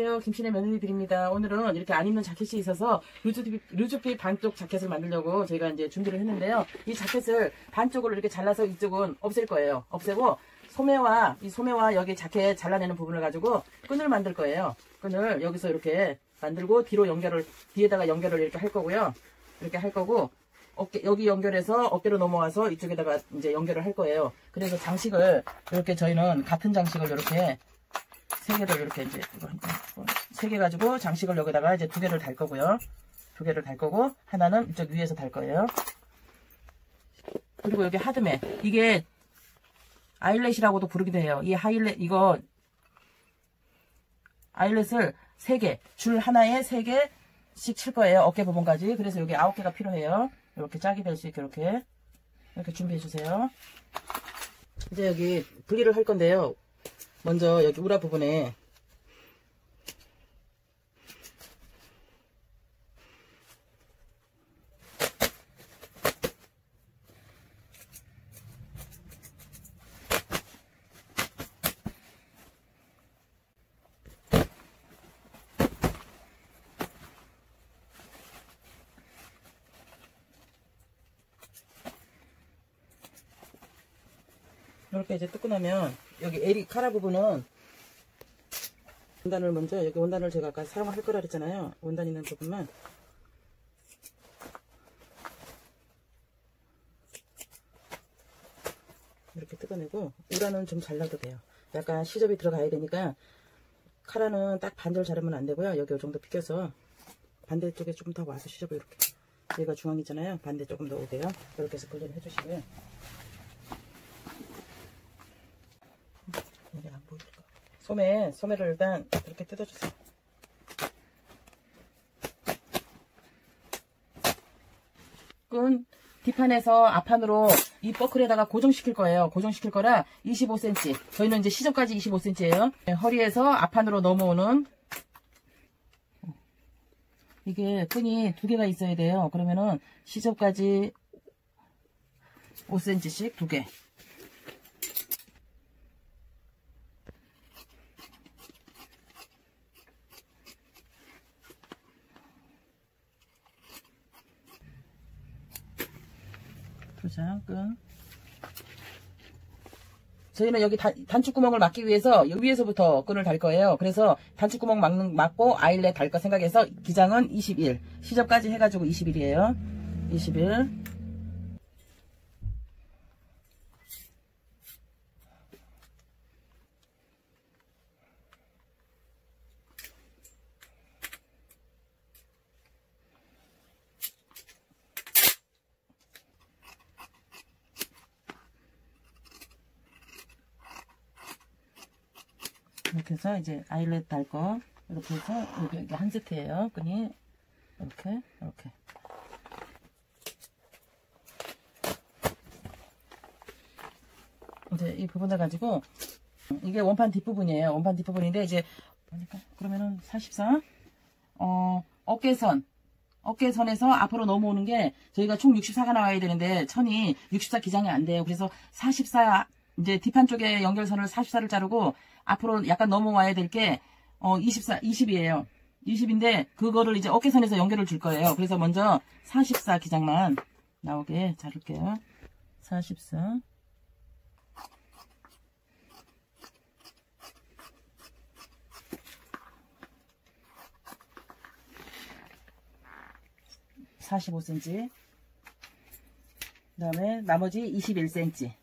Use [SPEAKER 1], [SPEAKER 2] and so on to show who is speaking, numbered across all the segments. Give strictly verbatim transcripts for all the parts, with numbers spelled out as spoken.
[SPEAKER 1] 안녕하세요. 김신의 며느리들입니다. 오늘은 이렇게 안 입는 자켓이 있어서 루즈핏, 루즈핏 반쪽 자켓을 만들려고 저희가 이제 준비를 했는데요. 이 자켓을 반쪽으로 이렇게 잘라서 이쪽은 없앨 거예요. 없애고 소매와 이 소매와 여기 자켓 잘라내는 부분을 가지고 끈을 만들 거예요. 끈을 여기서 이렇게 만들고 뒤로 연결을 뒤에다가 연결을 이렇게 할 거고요. 이렇게 할 거고 어깨 여기 연결해서 어깨로 넘어와서 이쪽에다가 이제 연결을 할 거예요. 그래서 장식을 이렇게 저희는 같은 장식을 이렇게 세 개를 이렇게 이제 세 개 가지고 장식을 여기다가 이제 두 개를 달 거고요. 두 개를 달 거고 하나는 이쪽 위에서 달 거예요. 그리고 여기 하드메 이게 아일렛이라고도 부르기도 해요. 이 하일렛 이거 아일렛을 세 개, 줄 하나에 세 개씩 칠 거예요. 어깨 부분까지. 그래서 여기 아홉 개가 필요해요. 이렇게 짝이 될 수 있게 이렇게 이렇게 준비해 주세요. 이제 여기 분리를 할 건데요. 먼저 여기 우라 부분에 이렇게 이제 뜯고 나면 여기 에리 카라 부분은 원단을 먼저 여기 원단을 제가 아까 사용할 거라 그랬잖아요. 원단 있는 부분만 이렇게 뜯어내고 우라는 좀 잘라도 돼요. 약간 시접이 들어가야 되니까 카라는 딱 반절 자르면 안 되고요. 여기 이 정도 비껴서 반대쪽에 조금 더 와서 시접을 이렇게 여기가 중앙이잖아요. 반대 조금 더 오게요. 이렇게 해서 분리를 해주시고요. 여기 안 보일까? 소매, 소매를 일단 이렇게 뜯어주세요. 끈 뒷판에서 앞판으로 이 버클에다가 고정시킬 거예요. 고정시킬 거라 이십오 센티미터. 저희는 이제 시접까지 이십오 센티미터예요. 허리에서 앞판으로 넘어오는 이게 끈이 두 개가 있어야 돼요. 그러면은 시접까지 오 센티미터씩 두 개. 도장 끈. 저희는 여기 단, 단축구멍을 막기 위해서 위에서부터 끈을 달 거예요. 그래서 단축구멍 막는, 막고 아일렛 달 거 생각해서 기장은 이십일, 시접까지 해가지고 이십일이에요. 이십일. 이렇게 해서 이제 아일렛 달 거 이렇게 해서 여기, 여기 한 세트예요. 끈이 이렇게 이렇게 이제 이 부분을 가지고 이게 원판 뒷부분이에요. 원판 뒷부분인데 이제 보니까 그러면은 사십사 어 어깨선 어깨선에서 앞으로 넘어오는 게 저희가 총 육십사가 나와야 되는데 천이 육십사 기장이 안 돼요. 그래서 사십사 이제 뒷판 쪽에 연결선을 사십사를 자르고 앞으로 약간 넘어와야 될 게 어 이십사, 이십이에요. 이십인데 그거를 이제 어깨선에서 연결을 줄 거예요. 그래서 먼저 사십사 기장만 나오게 자를게요. 사십사. 사십오 센티미터. 그 다음에 나머지 이십일 센티미터.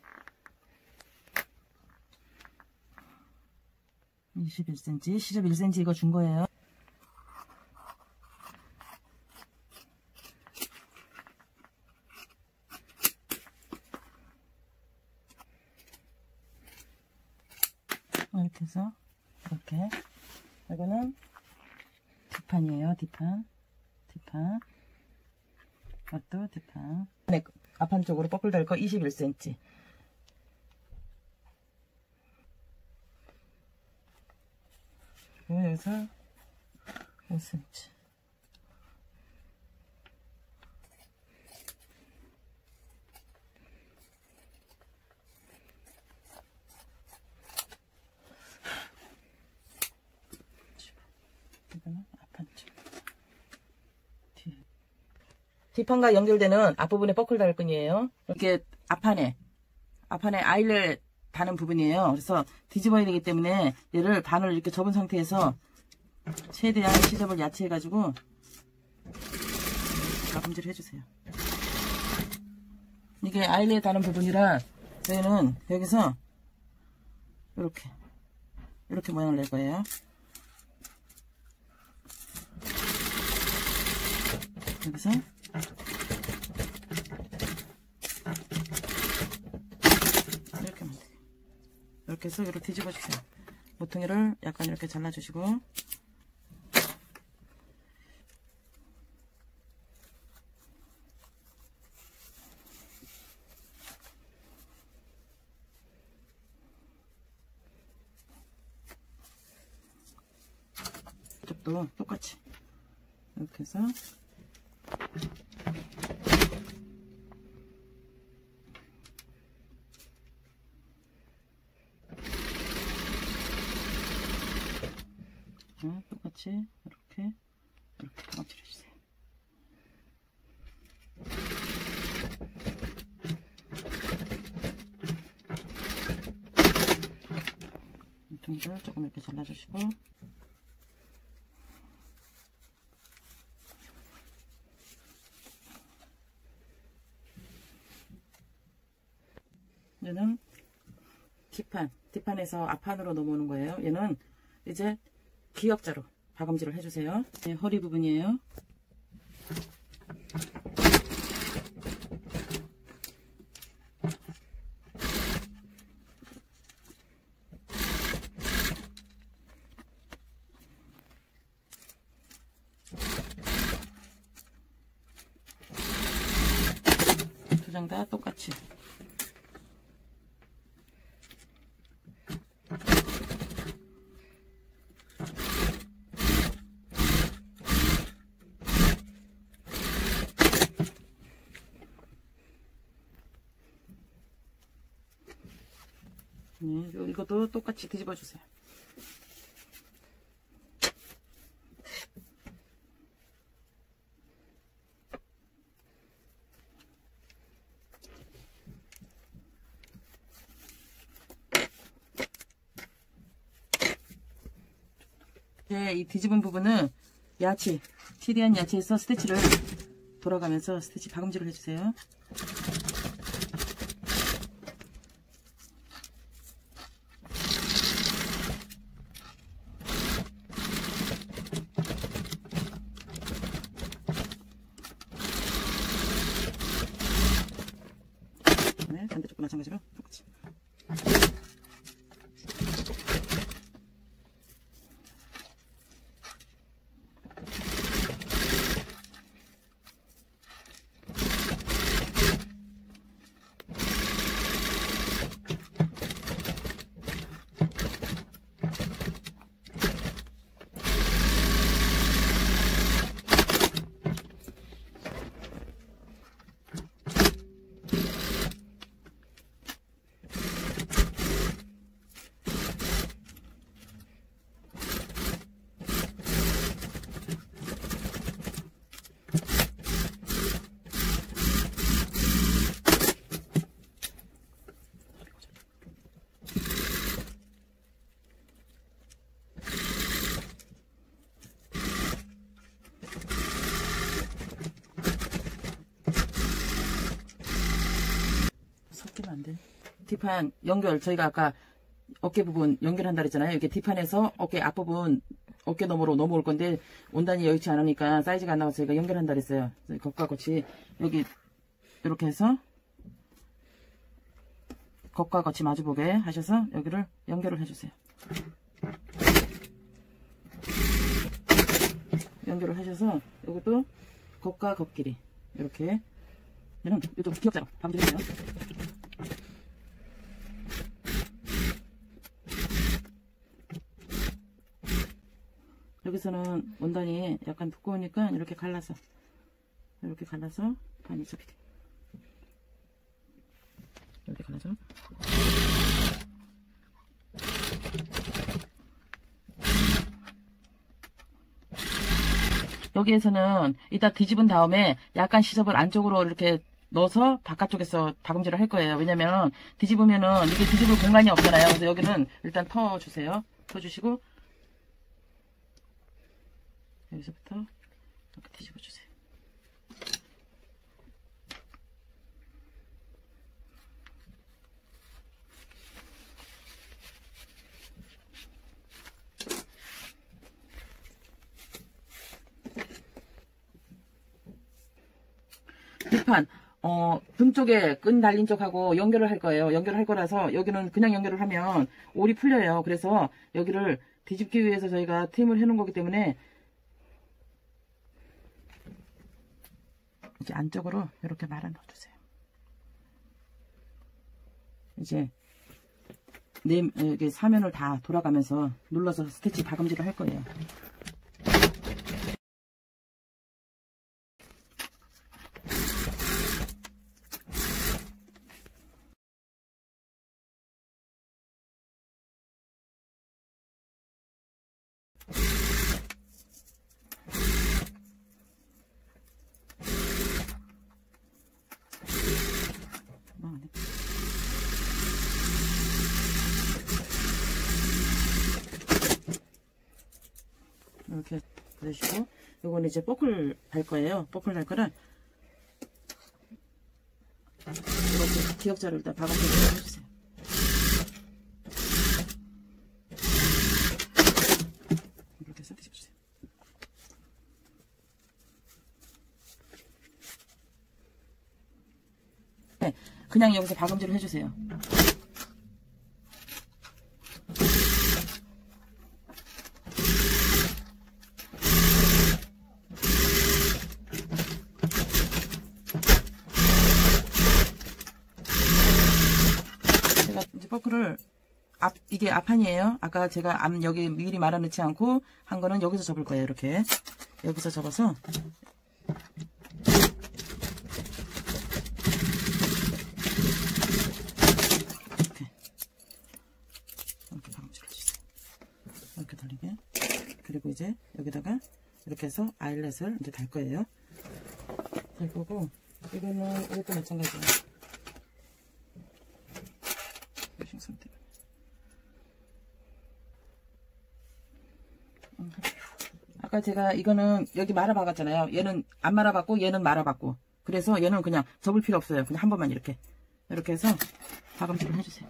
[SPEAKER 1] 이십일 센티미터, 시접 일 센티미터 이거 준 거예요. 이렇게 해서 이렇게 이거는 뒷판이에요. 뒷판 뒷판 이것도 뒷판 네, 앞판 쪽으로 뻐클 달 거 이십일 센티미터. 여기서 오 센티미터. 반쪽. 뒷판과 연결되는 앞부분에 버클 달 끈이에요. 이렇게 앞판에 앞판에 아이를 다는 부분이에요. 그래서 뒤집어야 되기 때문에 얘를 반을 이렇게 접은 상태에서 최대한 시접을 야채해 가지고 가품질을 해주세요. 이게 아이를 다는 부분이라 저희는 여기서 이렇게 이렇게 모양을 낼 거예요. 여기서 이렇게 하면 돼요. 이렇게 해서 이렇게 뒤집어 주세요. 모퉁이를 약간 이렇게 잘라 주시고 이쪽도 똑같이 이렇게 해서 어, 똑같이 이렇게 이렇게 가감질 해주세요. 둥글 조금 이렇게 잘라주시고 얘는 뒷판, 뒷판에서 앞판으로 넘어오는 거예요. 얘는 이제 기역자로 박음질을 해주세요. 네, 허리 부분이에요. 두 장 다 똑같이 네, 이것도 똑같이 뒤집어 주세요. 네, 이 뒤집은 부분은 야채, 최대한 야채에서 스티치를 돌아가면서 스티치 박음질을 해주세요. 네, 반대쪽도 마찬가지로 똑같이. 섞이면 안 돼. 뒷판 연결, 저희가 아까 어깨 부분 연결한다 그랬잖아요. 이렇게 뒷판에서 어깨 앞부분 어깨 너머로 넘어올 건데 원단이 여의치 않으니까 사이즈가 안 나와서 저희가 연결한다 그랬어요. 겉과 겉이 여기 이렇게 해서 겉과 겉이 마주보게 하셔서 여기를 연결을 해주세요. 연결을 하셔서 이것도 겉과 겉끼리 이렇게 얘는 이쪽 기역자로 박음질해주세요. 여기서는 원단이 약간 두꺼우니까 이렇게 갈라서 이렇게 갈라서 반이 접히게 이렇게 갈라서 여기에서는 이따 뒤집은 다음에 약간 시접을 안쪽으로 이렇게 넣어서 바깥쪽에서 박음질을 할 거예요. 왜냐면 뒤집으면은 이게 뒤집을 공간이 없잖아요. 그래서 여기는 일단 터주세요. 터주시고 여기서부터 이렇게 뒤집어주세요. 뒷판 어, 등 쪽에 끈 달린 쪽하고 연결을 할 거예요. 연결을 할 거라서 여기는 그냥 연결을 하면 올이 풀려요. 그래서 여기를 뒤집기 위해서 저희가 트임을 해놓은 거기 때문에 이제 안쪽으로 이렇게 말아 넣어주세요. 이제 네, 여기 사면을 다 돌아가면서 눌러서 스티치 박음질을 할 거예요. 이렇게 넣으시고 요거는 이제 뽀클 달 거예요. 뽀클 달 거를 이렇게 기역자를 일단 박아주세요. 해주세요. 이렇게 싹 뒤집어주세요. 네, 그냥 여기서 박음질을 해주세요. 뽀클을 앞 이게 앞판이에요. 아까 제가 앞 여기 미리 말아 넣지 않고 한 거는 여기서 접을 거예요. 이렇게 여기서 접어서 이렇게 이렇게 박음질을 해주세요. 이렇게 돌리게. 그리고 이제 여기다가 이렇게 해서 아이렛을 이제 달 거예요. 달 거고 이거는 이것도 마찬가지예요. 아까 제가 이거는 여기 말아박았잖아요. 얘는 안 말아봤고 얘는 말아봤고 그래서 얘는 그냥 접을 필요 없어요. 그냥 한 번만 이렇게 이렇게 해서 박음질을 해주세요.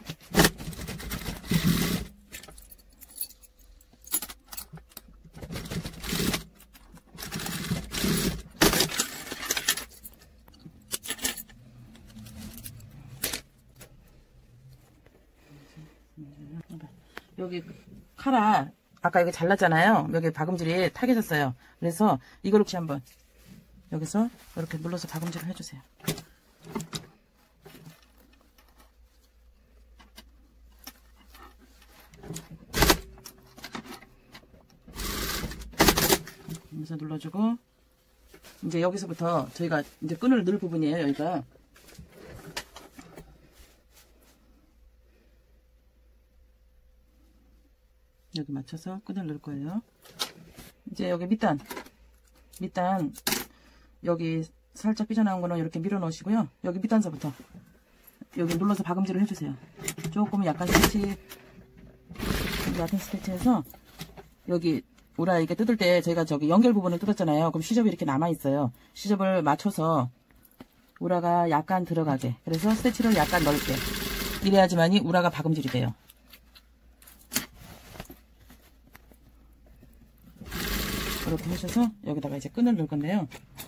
[SPEAKER 1] 여기 카라 아까 여기 잘랐잖아요. 여기 박음질이 타개졌어요. 그래서 이걸 혹시 한번 여기서 이렇게 눌러서 박음질을 해주세요. 여기서 눌러주고 이제 여기서부터 저희가 이제 끈을 넣을 부분이에요. 여기가 여기 맞춰서 끈을 넣을 거예요. 이제 여기 밑단 밑단 여기 살짝 삐져나온 거는 이렇게 밀어 넣으시고요. 여기 밑단서부터 여기 눌러서 박음질을 해주세요. 조금 약간 스티치 약간 스티치해서 여기 우라 이렇게 뜯을 때 저희가 저기 연결 부분을 뜯었잖아요. 그럼 시접이 이렇게 남아 있어요. 시접을 맞춰서 우라가 약간 들어가게. 그래서 스티치를 약간 넓게. 이래야지만이 우라가 박음질이 돼요. 이렇게 하셔서 여기다가 이제 끈을 넣을 건데요.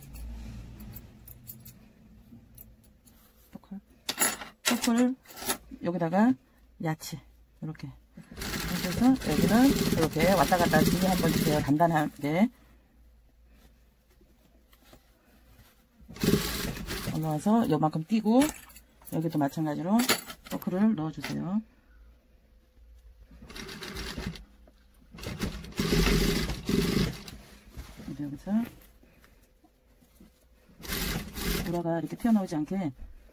[SPEAKER 1] 포클, 포클 여기다가 야채 이렇게 하셔서 여기는 이렇게 왔다 갔다 뒤에 한번 주세요. 단단하게 올라와서 요만큼 띄고 여기도 마찬가지로 포클을 넣어주세요. 여기서 우라가 이렇게 튀어나오지 않게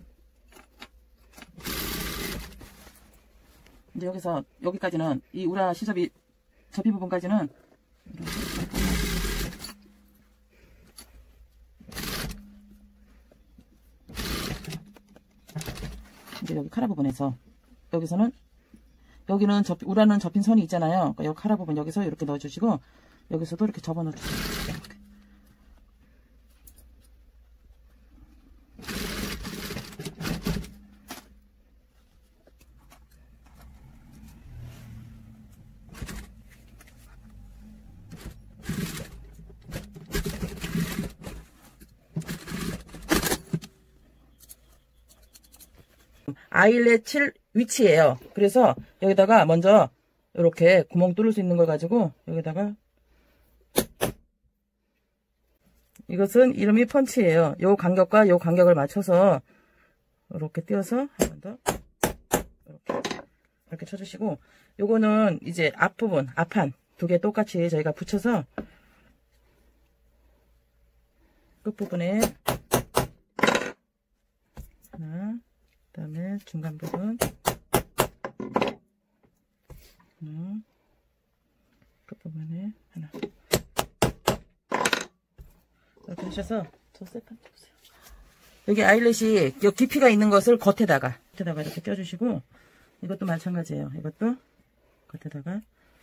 [SPEAKER 1] 이제 여기서 여기까지는 이 우라 시접이 접히 부분까지는 여기 카라 부분에서 여기서는 여기는 접, 우라는 접힌 선이 있잖아요. 그러니까 여기 카라 부분 여기서 이렇게 넣어주시고 여기서도 이렇게 접어 넣어주세요. 이렇게. 아이렛 칠 위치예요. 그래서 여기다가 먼저 이렇게 구멍 뚫을 수 있는 걸 가지고 여기다가 이것은 이름이 펀치예요. 요 간격과 요 간격을 맞춰서 이렇게 띄워서 한 번 더 이렇게 이렇게 쳐주시고 요거는 이제 앞부분 앞판 두 개 똑같이 저희가 붙여서 끝부분에 하나 그 다음에 중간 부분 하나 끝부분에 하나 이렇게 하셔서 저 셀판 보세요. 여기 아이렛이 여기 깊이가 있는 것을 겉에다가 겉에다가 이렇게 껴주시고 이것도 마찬가지예요. 이것도 겉에다가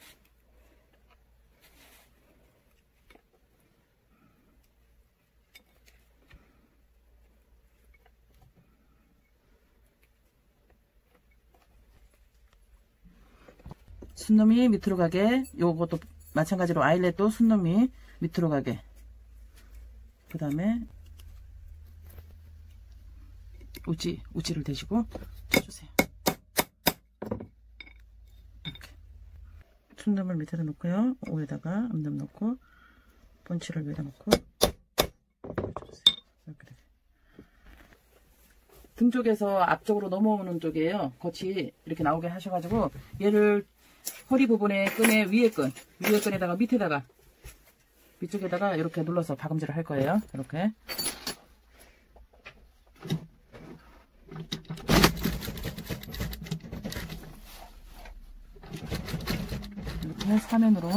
[SPEAKER 1] 순놈이 밑으로 가게 요것도 마찬가지로 아이렛도 순놈이 밑으로 가게 그 다음에 우지, 우지를 대시고 쳐주세요. 이렇게 순놈을 밑에다 놓고요. 위에다가 암놈 놓고 본치를 위에다 놓고 쳐주세요. 이렇게 되게. 등 쪽에서 앞쪽으로 넘어오는 쪽이에요. 겉이 이렇게 나오게 하셔가지고 얘를 허리 부분에 끈에 위에 끈, 위에 끈에다가 밑에다가 위쪽에다가 이렇게 눌러서 박음질을 할 거예요. 이렇게. 이렇게 사면으로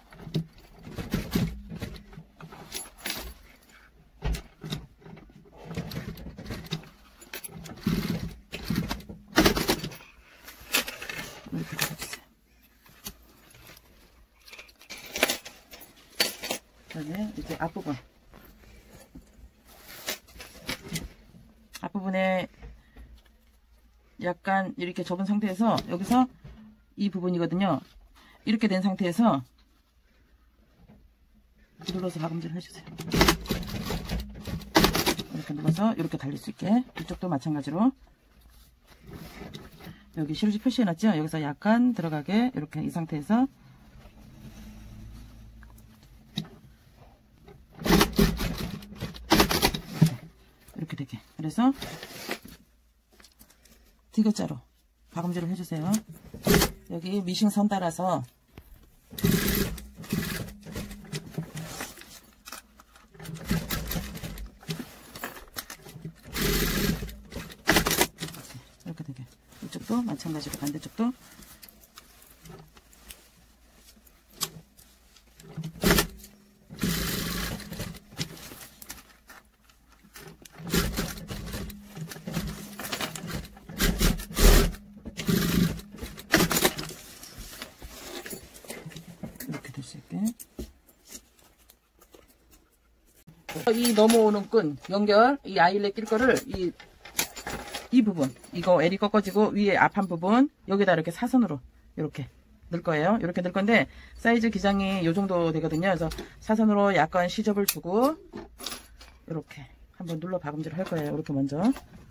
[SPEAKER 1] 이렇게 잡아주세요. 그다음에 이제 앞부분 앞부분에 약간 이렇게 접은 상태에서 여기서 이 부분이거든요. 이렇게 된 상태에서 눌러서 박음질 해주세요. 이렇게 눌러서 이렇게 달릴 수 있게 이쪽도 마찬가지로 여기 시루지 표시해놨죠? 여기서 약간 들어가게 이렇게 이 상태에서 이렇게 되게 그래서 디귿자로 박음질을 해주세요. 여기 미싱선 따라서 이렇게 되게 이쪽도 마찬가지로 반대쪽도 이렇게 될 수 있게 이 넘어오는 끈 연결 이 아이렛 낄 거를 이 이 부분 이거 L이 꺾어지고 위에 앞한 부분 여기다 이렇게 사선으로 이렇게 넣을 거예요. 이렇게 넣을 건데 사이즈 기장이 요 정도 되거든요. 그래서 사선으로 약간 시접을 주고 이렇게 한번 눌러 박음질을 할 거예요. 이렇게 먼저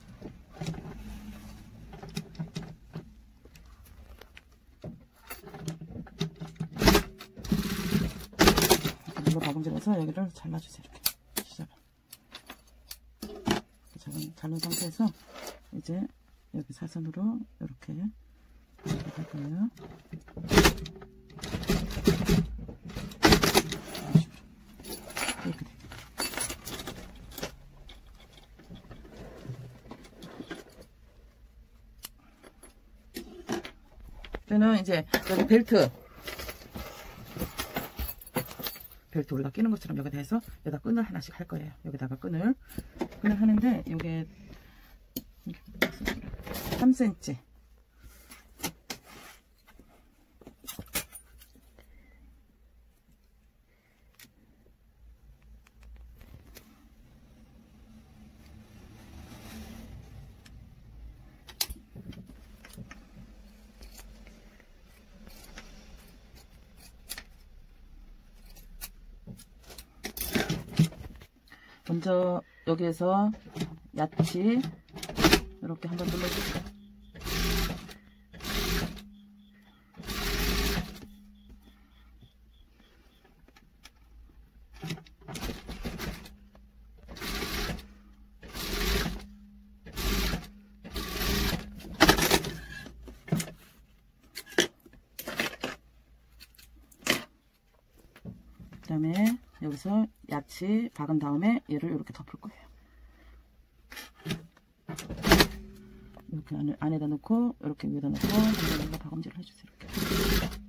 [SPEAKER 1] 이렇게 눌러 박음질해서 여기를 잘라주세요. 이렇게 시접을 자른 상태에서 이제 여기 사선으로 이렇게 이렇게 할 거예요. 이렇게 돼. 저는 이제 여기 벨트 벨트 우리가 끼는 것처럼 여기다 해서 여기다 끈을 하나씩 할 거예요. 여기다가 끈을 끈을 하는데 이게 삼 센티미터. 먼저 여기에서 야채 이렇게 한번 눌러주세요. 그 다음에 여기서 야채 박은 다음에 얘를 이렇게 덮을 거예요. 이렇게 안에, 안에다 넣고 이렇게 위에다 넣고 한번 박음질을 해주세요. 이렇게.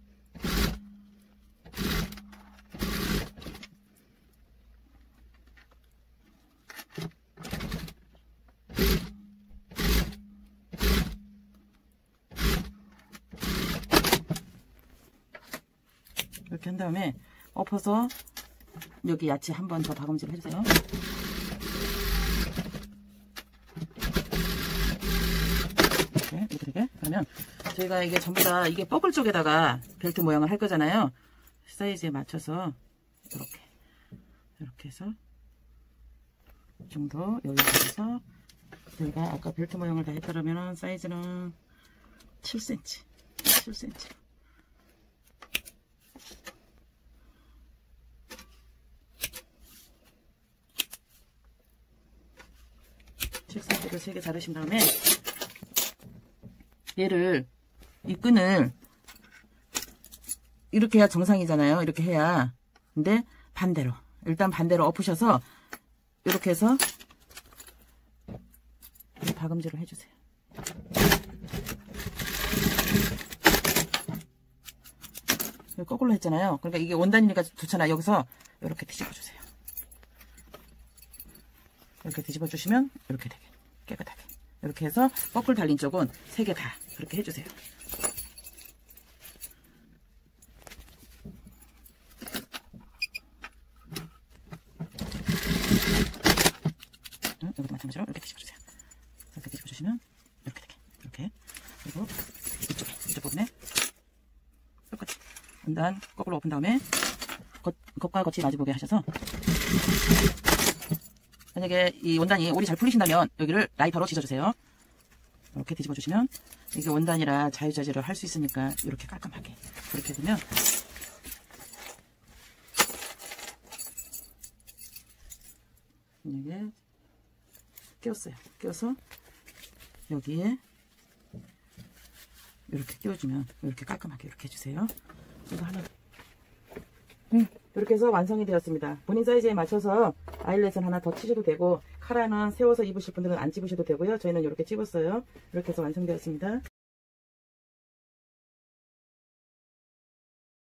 [SPEAKER 1] 이렇게 한 다음에 엎어서 여기 야채 한 번 더 박음질 해주세요. 이렇게, 이렇게 되게. 그러면 저희가 이게 전부 다 이게 뻐글 쪽에다가 벨트 모양을 할 거잖아요. 사이즈에 맞춰서 이렇게 이렇게 해서 이 정도 여기서 저희가 아까 벨트 모양을 다 했다면 사이즈는 칠 센티미터, 칠 센티미터. 칠 센티미터를 세 개 자르신 다음에 얘를 이 끈을 이렇게 해야 정상이잖아요. 이렇게 해야. 근데 반대로 일단 반대로 엎으셔서 이렇게 해서 박음질을 해주세요. 거꾸로 했잖아요. 그러니까 이게 원단이니까 좋잖아. 여기서 이렇게 뒤집어주세요. 이렇게 뒤집어주시면 이렇게 되게 깨끗하게 이렇게 해서 거꾸로 달린 쪽은 세 개 다 그렇게 해주세요. 여기도 마찬가지로 이렇게 뒤집어주세요. 이렇게 뒤집어주시면 이렇게 되게 이렇게. 그리고 이쪽에 이쪽 부분에 똑같이 원단 거꾸로 엎은 다음에 겉, 겉과 겉이 마주보게 하셔서, 만약에 이 원단이 올이 잘 풀리신다면 여기를 라이터로 찢어주세요. 이렇게 뒤집어 주시면 이게 원단이라 자유자재로 할 수 있으니까 이렇게 깔끔하게 그렇게 되면 이게 끼웠어요. 끼워서 여기에 이렇게 끼워주면 이렇게 깔끔하게 이렇게 해주세요. 이거 하나. 음, 이렇게 해서 완성이 되었습니다. 본인 사이즈에 맞춰서 아이렛은 하나 더 치셔도 되고, 카라는 세워서 입으실 분들은 안 찝으셔도 되고요. 저희는 이렇게 찝었어요. 이렇게 해서 완성되었습니다.